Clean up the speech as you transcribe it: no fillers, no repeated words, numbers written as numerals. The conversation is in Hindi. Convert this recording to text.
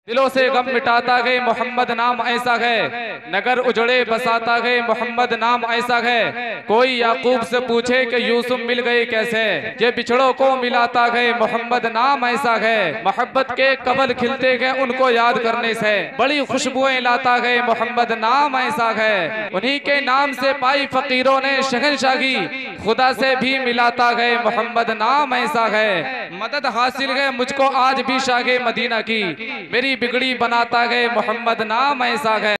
दिलों से गम मिटाता गए मोहम्मद नाम ऐसा है, नगर उजड़े बसाता गए मोहम्मद नाम ऐसा है। कोई याकूब से पूछे कि यूसुफ मिल गए कैसे, ये बिछड़ों को मिलाता गए मोहम्मद नाम ऐसा है। मोहब्बत के कबल खिलते गए उनको याद करने से, बड़ी खुशबुएं लाता गए मोहम्मद नाम ऐसा है। उन्हीं के नाम से पाई फकीरों ने शहंशाही, खुदा से भी मिलाता गए मोहम्मद नाम ऐसा है। मदद हासिल है मुझको आज भी शागे मदीना की, मेरी बिगड़ी बनाता गए मोहम्मद नाम ऐसा है।